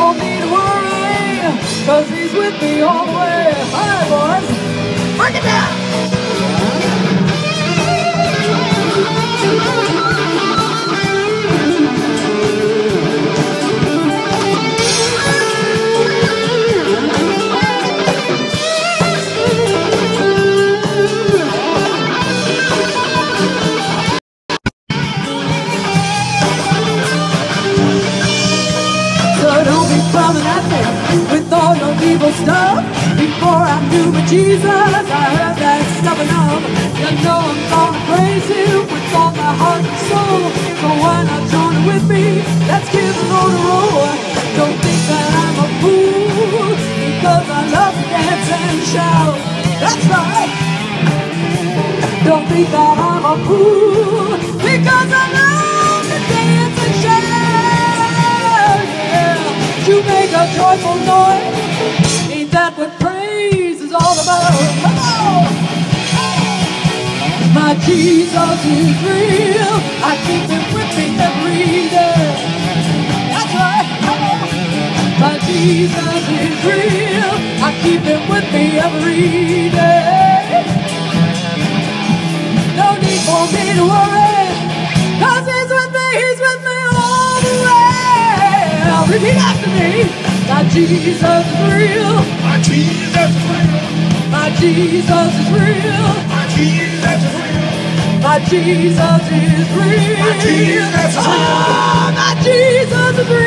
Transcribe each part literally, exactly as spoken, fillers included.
for me to worry, cause he's with me all the way. All right, boys, break it down. With all your evil stuff, before I knew my Jesus, I heard that stuff enough. You know I'm gonna praise him with all my heart and soul. So why not join it with me? Let's give the Lord a roll. Don't think that I'm a fool, because I love to dance and shout. That's right. Don't think that I'm a fool, because I love to dance and shout. Yeah. You make a joyful noise. Ain't that what praise is all about? Come on! My Jesus is real. I keep him with me every day. That's right. Come on. My Jesus is real. I keep him with me every day. No need for me to worry, cause he's with me, he's with me all the way. Now repeat after me. My Jesus is real. My Jesus is real. My Jesus is real. My Jesus is real. My Jesus is real. My Jesus is real. Oh, my Jesus is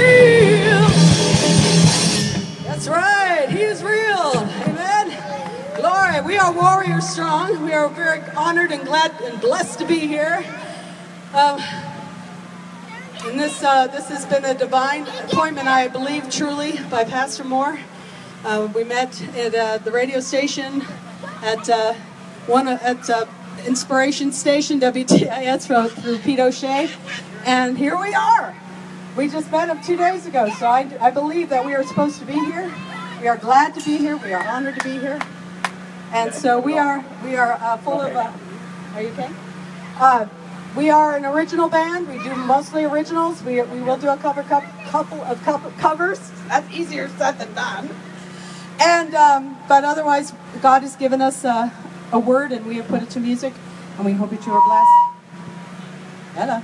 real. That's right. He is real. Amen. Glory. We are Warrior Strong. We are very honored and glad and blessed to be here. Um, And this uh, this has been a divine appointment, I believe, truly, by Pastor Moore. Uh, we met at uh, the radio station at uh, one uh, at uh, Inspiration Station W T I S through, through Pete O'Shea, and here we are. We just met him two days ago, so I, I believe that we are supposed to be here. We are glad to be here. We are honored to be here, and so we are we are uh, full of. Uh, are you okay? Uh, We are an original band. We do mostly originals. We, we will do a cover couple of cover covers. That's easier said than done. And um, but otherwise, God has given us a, a word, and we have put it to music, and we hope that you are blessed. Hello.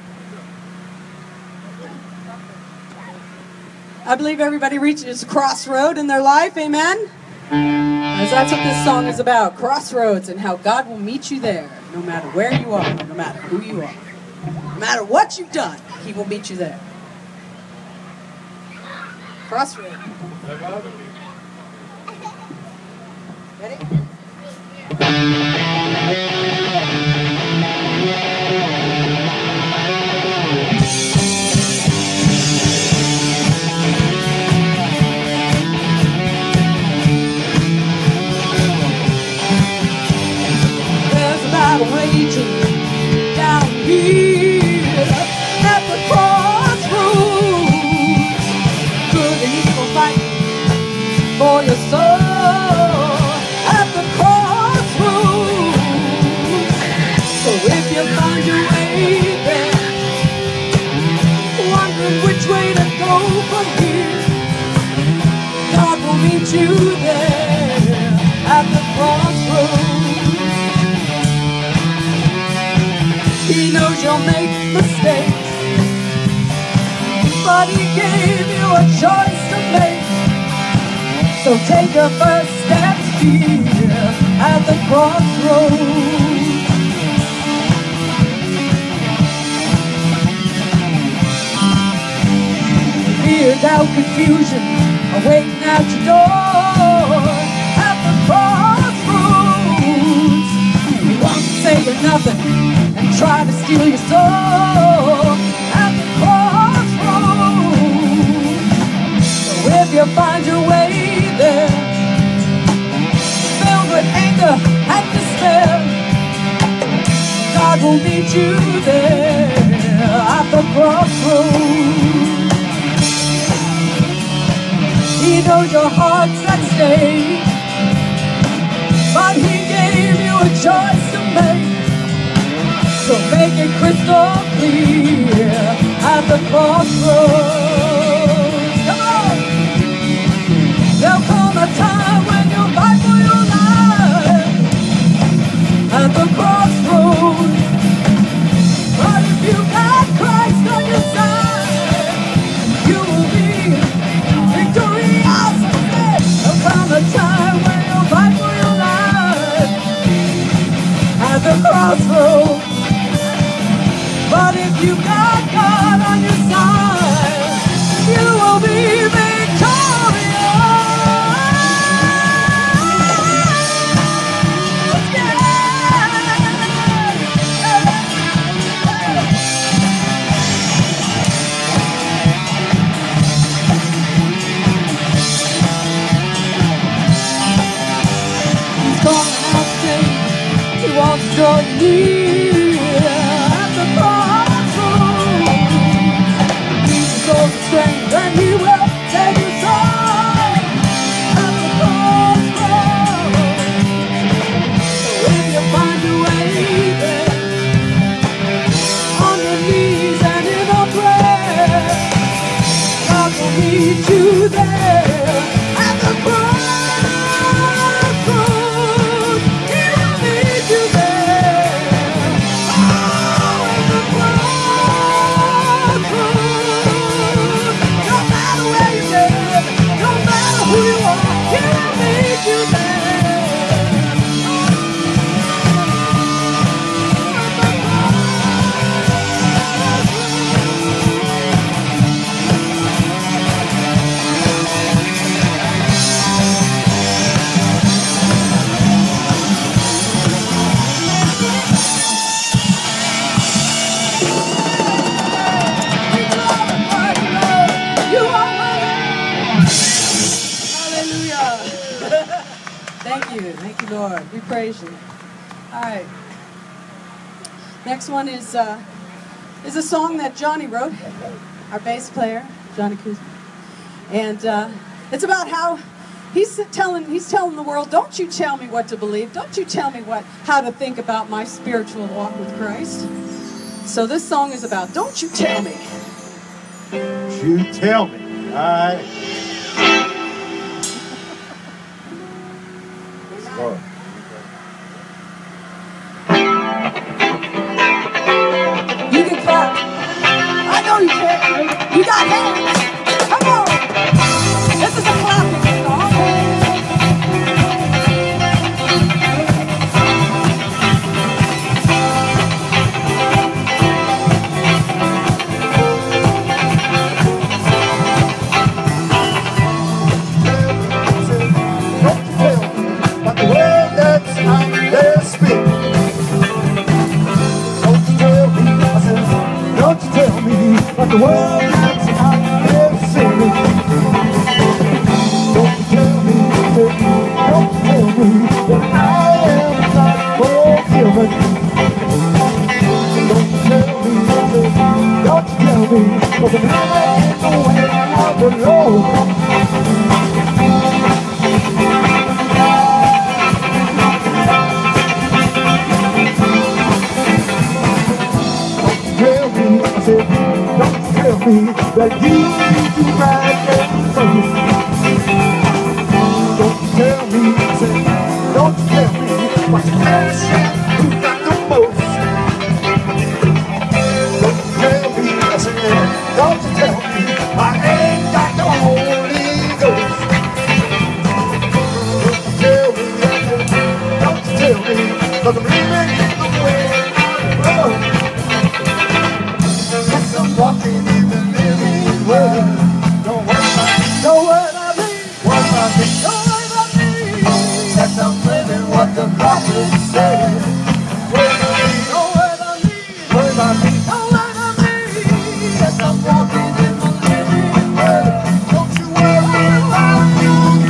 I believe everybody reaches a crossroad in their life. Amen. Because that's what this song is about, crossroads, and how God will meet you there, no matter where you are, no matter who you are. No matter what you've done, he will meet you there. Crossroads. Ready? Raging down here at the crossroads, good and evil fighting for your soul at the crossroads. So if you find your way there, wondering which way to go from here, God will meet you there at the crossroads. He knows you'll make mistakes, but he gave you a choice to make. So take your first steps here at the crossroads. Fear, doubt, confusion are waiting at your door at the crossroads. He won't say you're nothing and try to steal your soul at the crossroads. So if you find your way there, filled with anger and despair, God will meet you there at the crossroads. He knows your heart's at stake, but he gave you a choice to make. So make it crystal clear at the crossroads. Come on! here at the crossroads. Jesus knows the strength and He will take you through at the crossroads. So if you find your way there, on your knees and in a prayer, God will meet you there at the crossroads. He will meet you there. Oh, at the crossroads. No matter where you live, no matter who you are, He will meet you there. Thank you. Thank you, Lord. We praise you. All right. Next one is uh, is a song that Johnny wrote, our bass player, Johnny Kuzma. And uh, it's about how he's telling he's telling the world, don't you tell me what to believe. Don't you tell me what how to think about my spiritual walk with Christ. So this song is about, don't you tell me. You tell me. All right. Lord. You can clap. I know you can. You got hands. Come on. This is a clapping song. But the word that's out there speak. Don't you tell me, I said, don't you tell me what the word that's out there singing. Don't you tell me, I said, don't you tell me that I am not forgiven. Don't you tell me, I said, don't you tell me, but the never in the way of the Lord. Don't tell me that you need to ride that first. Don't tell me, say, don't tell me what's the best and who got the most. Don't tell me, I say, don't tell me I ain't got the Holy Ghost. Don't tell me, don't tell me, 'cause I'm living in the way of love. I'm walking in the living word. Don't worry about me. Don't worry about me. Worry about me. Don't worry about me. Yes, I'm living what the prophet said. Worry about me. Don't worry about me. Worry about me. Don't worry about me. Yes, I'm walking in the living word. Don't you worry about me.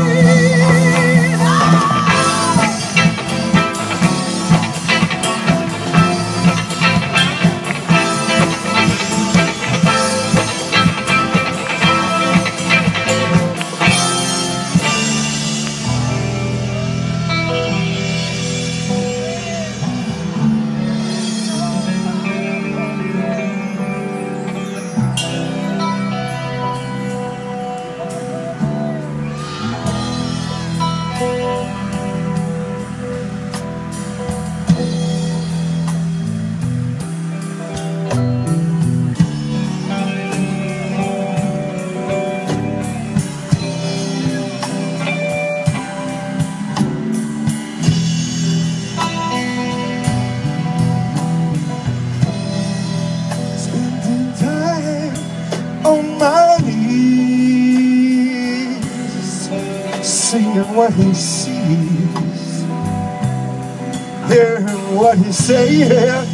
Singing what he sees, hearing what he says,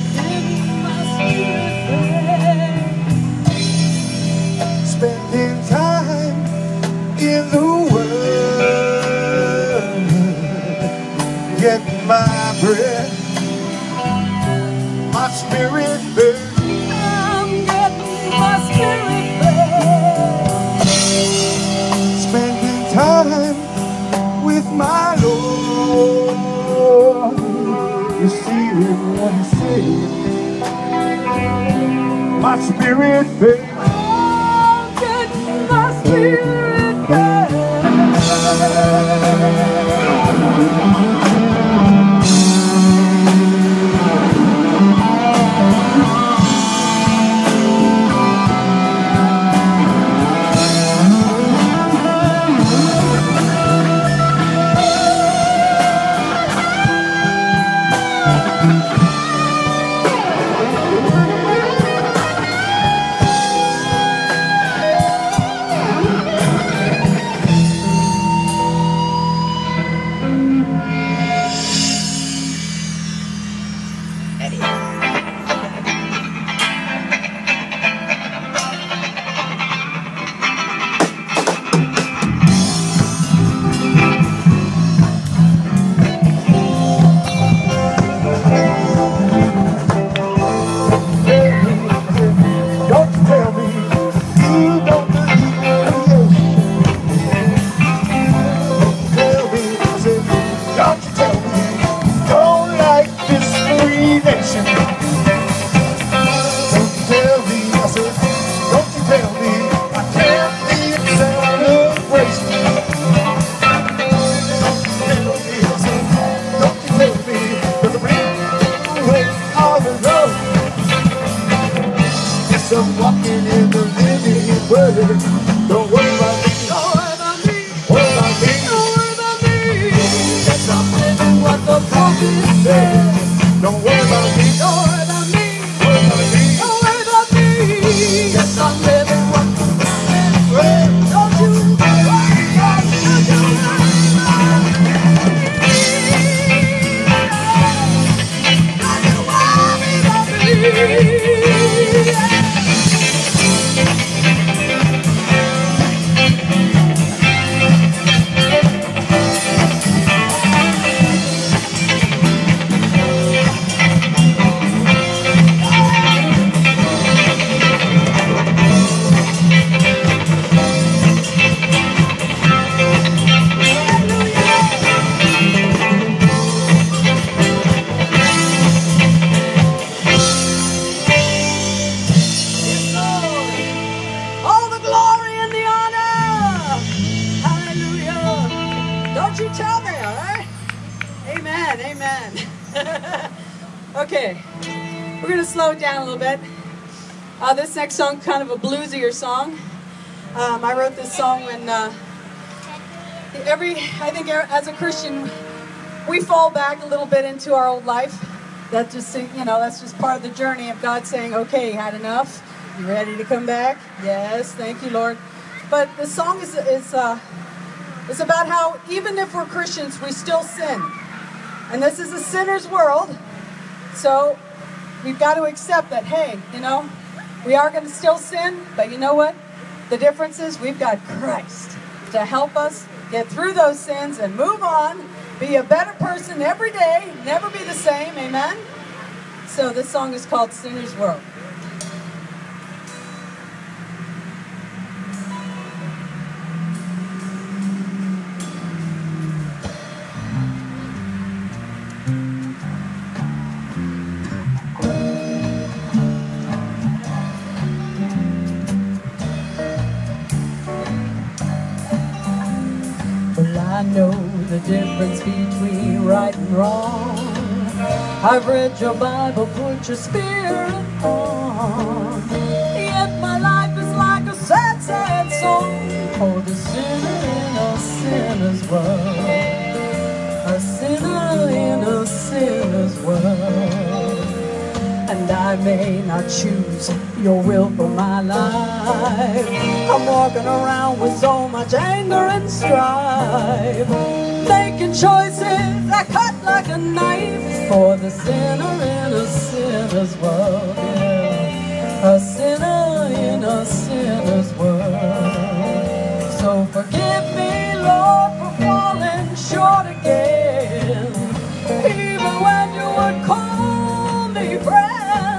spending time in the Word, getting my breath, spirit back. I'm getting my spirit back. Spending time with my Lord. You see what he said. My spirit back. I'm getting my spirit back. I'm walking in the living word. Don't worry about me. Don't worry about me. Worry about me. Don't worry about me. Yes, I'm living what the prophet said. Don't worry about me. Don't worry about me. Worry about me. Don't worry about me. Yes, I'm living what the prophet said. Don't you worry about me. Don't you worry about me. Don't you worry about me. Okay, we're going to slow it down a little bit. Uh, this next song is kind of a bluesier song. Um, I wrote this song when uh, every, I think as a Christian, we fall back a little bit into our old life. That just, you know, that's just part of the journey of God saying, okay, you had enough. You ready to come back? Yes, thank you, Lord. But the song is, is, uh, is about how even if we're Christians, we still sin. And this is a sinner's world. So we've got to accept that, hey, you know, we are going to still sin, but you know what? The difference is we've got Christ to help us get through those sins and move on, be a better person every day, never be the same, amen? So this song is called Sinner's World. I know the difference between right and wrong. I've read your Bible, put your spirit on. Yet my life is like a sad, sad song for the sinner in a sinner's world. A sinner in a sinner's world. And I may not choose your will for my life. I'm walking around with so much anger and strife, making choices that cut like a knife for the sinner in a sinner's world. Yeah. A sinner in a sinner's world. So forgive me, Lord, for falling short again, even when you would call me friend.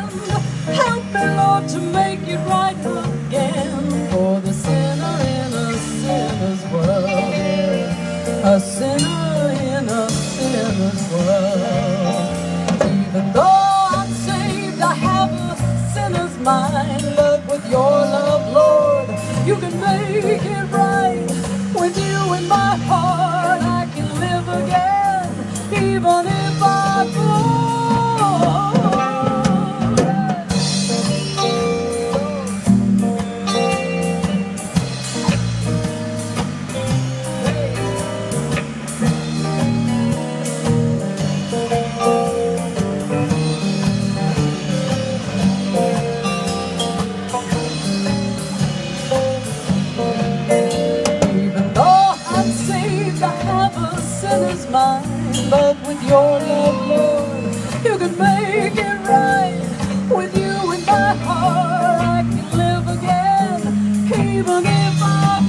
love with your love, Lord. You can make it right with you in my heart. I can live again, even if I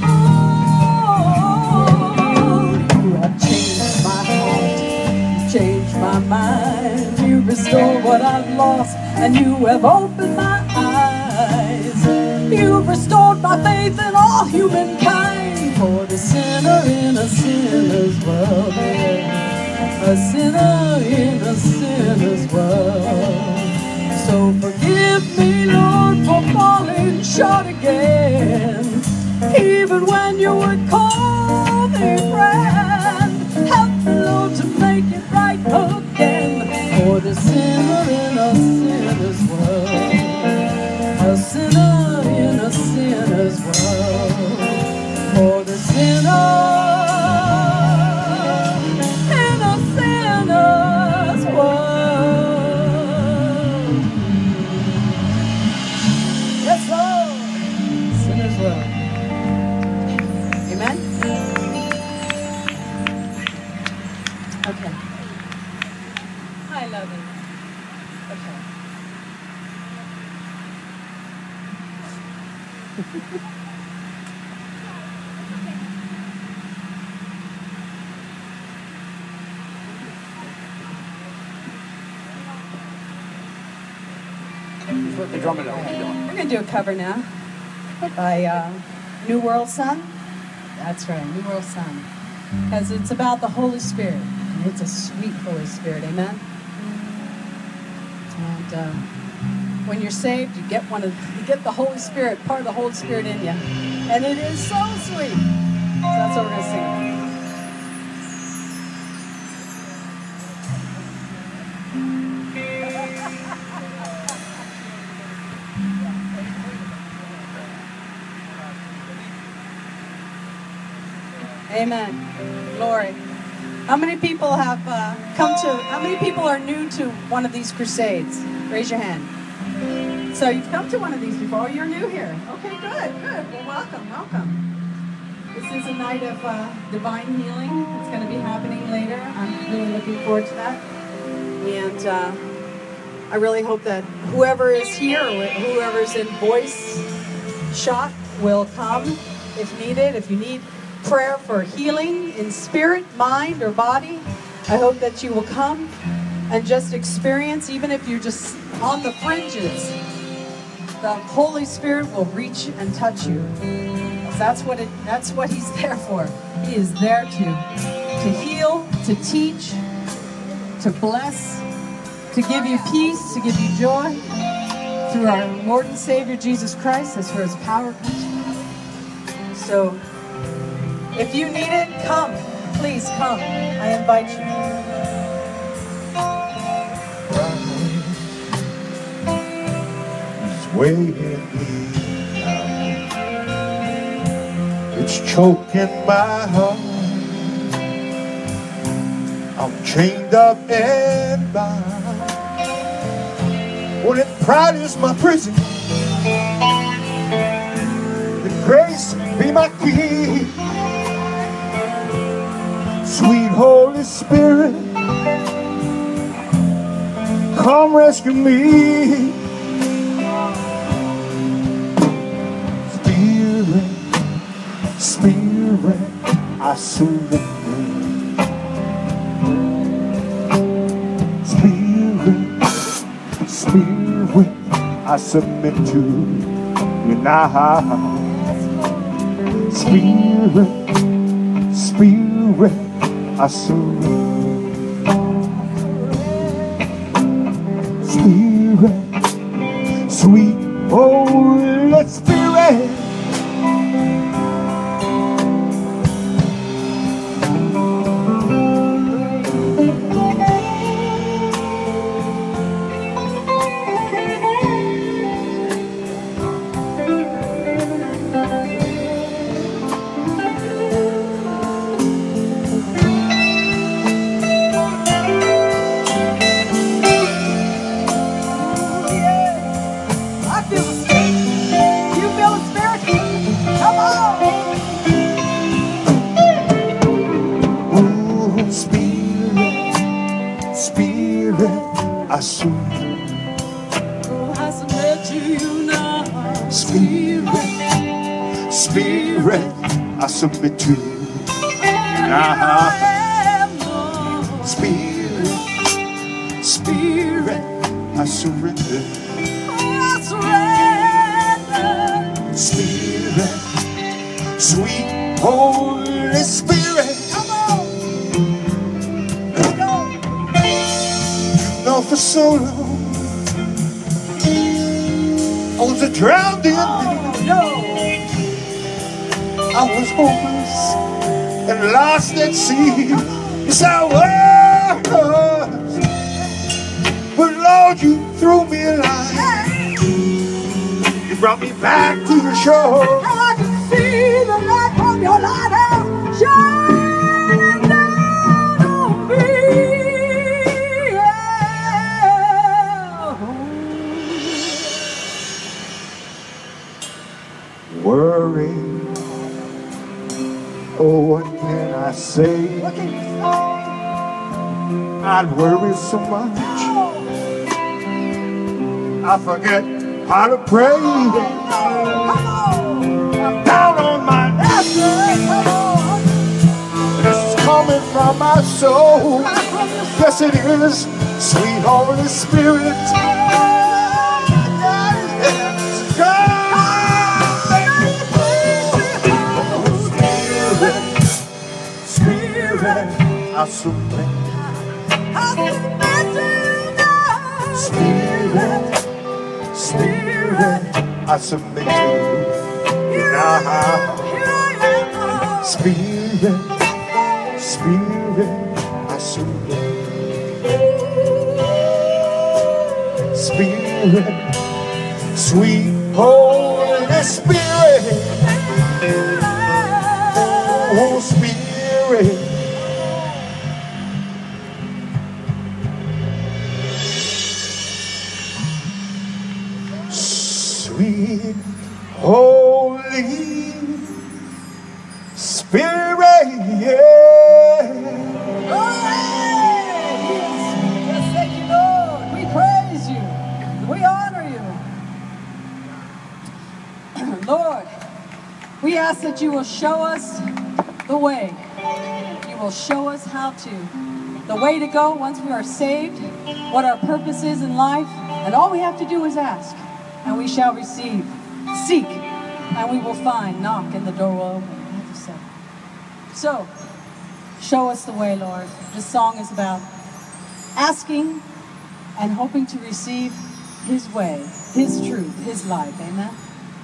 fall. You have changed my heart, you changed my mind. You restore what I've lost, and you have opened my eyes. You've restored my faith in all humankind. For the sinner in a sinner's world, a sinner in a sinner's world. So forgive me, Lord, for falling short again. Even when you would call me friend, help me, Lord, to make it right again. For the sinner in a sinner's world, a sinner in a sinner's world. For the sinner in a sinner's world. Yes, Lord. Sinner's world. Amen? Okay. I love it. Okay. The drummer down. We're going to do a cover now by uh, New World Son. That's right, New World Son. Because it's about the Holy Spirit. And it's a sweet Holy Spirit, amen? And uh, when you're saved, you get one of, you get the Holy Spirit, part of the Holy Spirit in you. And it is so sweet. So that's what we're going to sing. Amen. Glory. How many people have uh, come to, how many people are new to one of these crusades? Raise your hand. So you've come to one of these before. You're new here. Okay, good, good. Well, welcome, welcome. This is a night of uh, divine healing. It's going to be happening later. I'm really looking forward to that. And uh, I really hope that whoever is here, or whoever's in voice shot, will come if needed. If you need prayer for healing in spirit, mind, or body, I hope that you will come and just experience, even if you're just on the fringes, the Holy Spirit will reach and touch you. That's what it, that's what He's there for. He is there to, to heal, to teach, to bless, to give you peace, to give you joy through our Lord and Savior Jesus Christ. That's where His power comes from. So if you need it, come. Please come. I invite you. It's weighing me down. It's choking my heart. I'm chained up and bound. Well, if pride is my prison, then grace be my key. Sweet Holy Spirit, come rescue me. Spirit, Spirit, I surrender. Spirit, Spirit, I submit to you now. Spirit, Spirit, I surrender. Spirit, sweet Holy Spirit, I feel the Spirit. You feel the Spirit? I surrender. Oh, I submit to you now. Spirit, Spirit, I submit to you. Now, Spirit, Spirit, I surrender. I surrender. Spirit, sweet Holy Spirit, Come on. Let's go. know for so long I was drowned in me. Oh, no. I was hopeless and lost at sea. Yes, I was. But Lord, you threw me a line. You brought me back to the shore. And I can see the light from your lighthouse shining down on me. Worry. Oh, what can I say? What can you say? I'd worry so much. I forget how to pray. Come on. I'm down on my knees. Come on. This is coming from my soul. Yes, it is. Sweet Holy Spirit. Spirit, I surrender. I surrender now. Spirit, Spirit, I submit to you. Now, Here I am. Spirit, Spirit, I surrender. Spirit, sweet Holy Spirit, oh Spirit. Sweet Holy Spirit, yeah. Yes, thank you, Lord. We praise you. We honor you. Lord, we ask that you will show us the way. You will show us how to. The way to go once we are saved, what our purpose is in life, and all we have to do is ask, and we shall receive. Seek, and we will find. Knock, and the door will open. I have to say. So, show us the way, Lord. This song is about asking and hoping to receive His way, His truth, His life. Amen?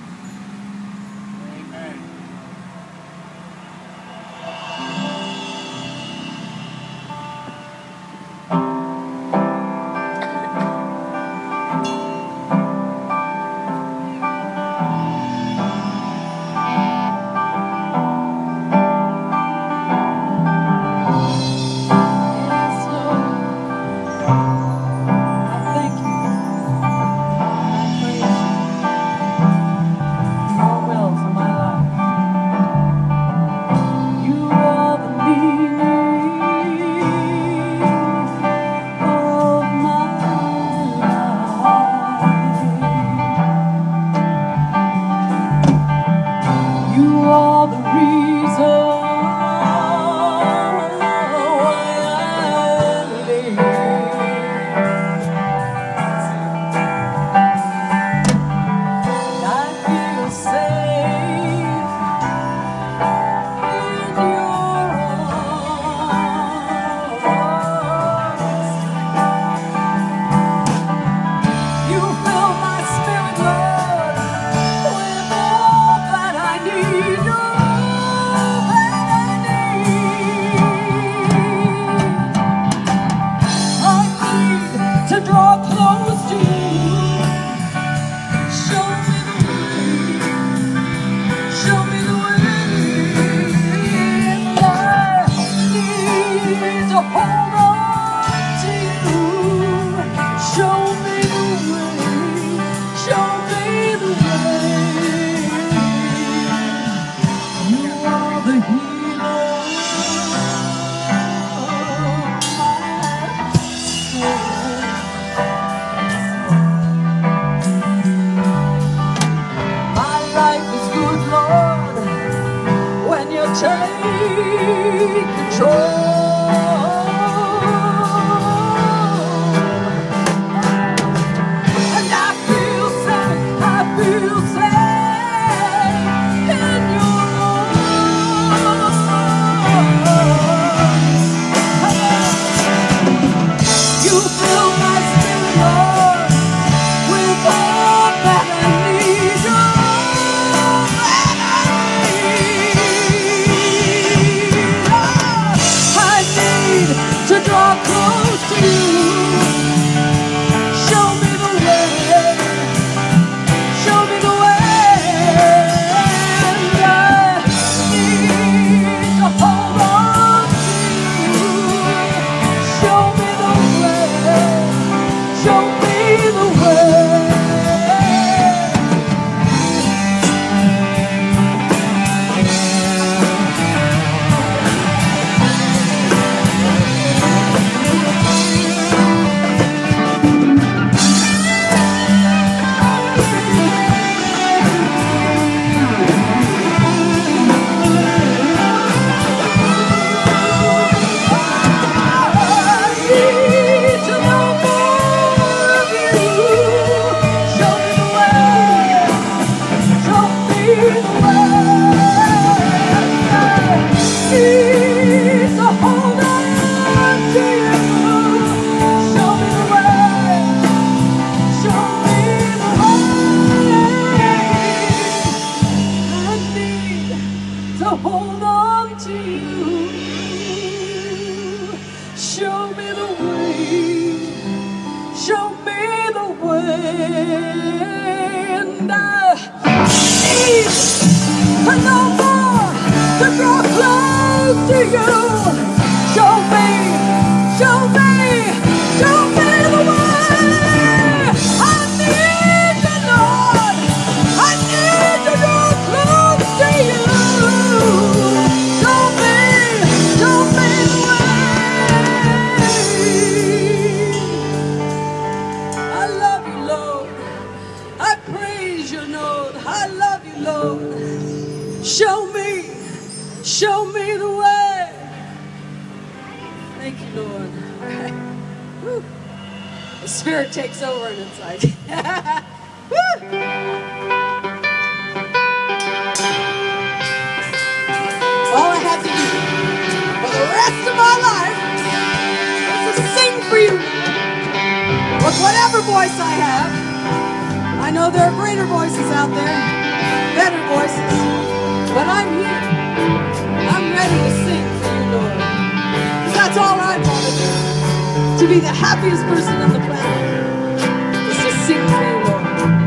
Yes, Lord. I thank you. I praise you. Your will for my life. You are the need of my life. You are the reason why I live. I feel safe in your arms. You fill my spirit, Lord, with all that I need. Oh, And I feel safe, I feel safe in your arms. You fill my spirit, Lord, with all that I need. All that I need. I need to draw close to you. Show me the way. Show me the way. And I need to hold on to you. Show me the way. Show me the way. Hold on to you. Show me the way. Show me the way. And I need to know more, to draw close to you. Show me, show me, show me the way. I need to know. I need to draw close to you. Show me, show me the way. I love you, Lord. I praise you, Lord. I love you, Lord. Show me, show me the way. Thank you, Lord. All right. Woo. The Spirit takes over and it's like, woo. All I had to do for the rest of my life was to sing for you with whatever voice I have. I know there are greater voices out there, better voices, but I'm here. I'm ready to sing for you, Lord. Because that's all I want to do. To be the happiest person on the planet is to sing for you, Lord.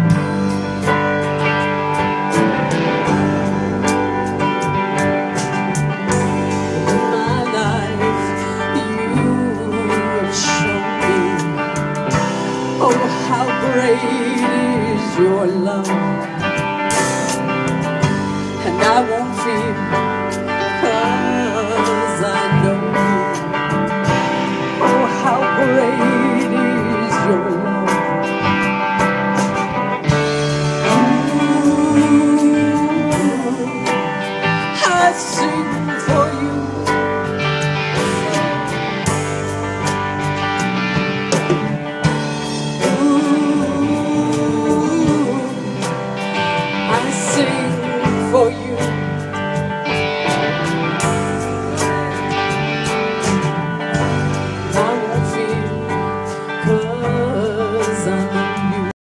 Great is your love, and I won't fear, 'cause I know you. Oh, how great is your love. Ooh, I sing for